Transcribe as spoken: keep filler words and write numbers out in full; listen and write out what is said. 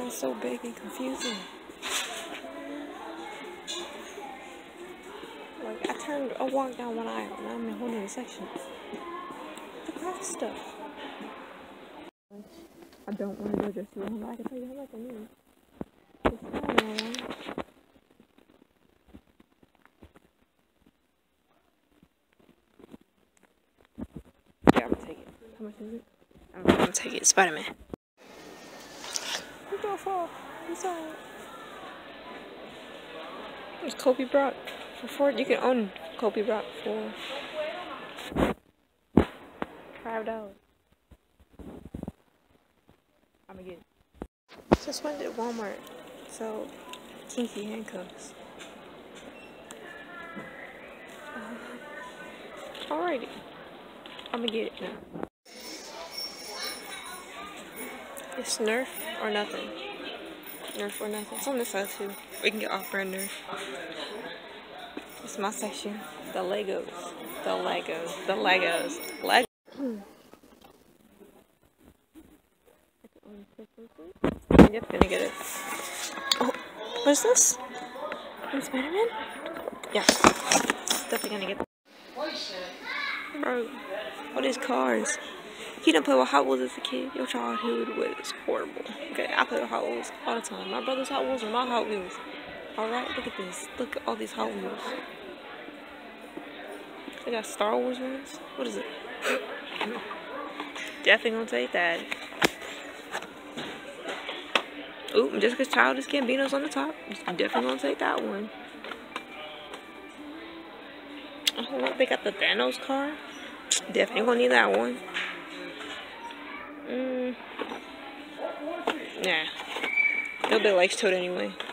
sounds so big and confusing. Like, I turned, I walked down one aisle, now I'm in a whole nother section. The craft stuff. I don't want to go just one, but I can tell you how much I need. It's not one. Yeah, I'm gonna take it. How much is it? I'm gonna take it. Spider-Man. We're gonna fall. Inside. It's Kobe Brock. For four, you can own Kobe Brock for five dollars. I'm gonna get it. Just went to Walmart. So, kinky handcuffs. Uh, alrighty. I'm gonna get it now. It's Nerf or nothing. Nerf or nothing. It's on this side too. We can get off-brand Nerf. It's my section. The Legos. The Legos. The Legos. Legos. I'm just gonna get it. Oh, what is this? Is Spider-Man? Yeah. Definitely gonna get it. Bro, what is cars? You didn't play with Hot Wheels as a kid. Your childhood was horrible. Okay, I play with Hot Wheels all the time. My brother's Hot Wheels are my Hot Wheels. Alright, look at this. Look at all these Hot Wheels. They got Star Wars ones. What is it? Definitely gonna take that. Ooh, just because Childish Gambino's on the top, definitely gonna take that one. Oh, look, they got the Thanos car. Definitely gonna need that one. Mm. Nah. Nobody likes Toad anyway.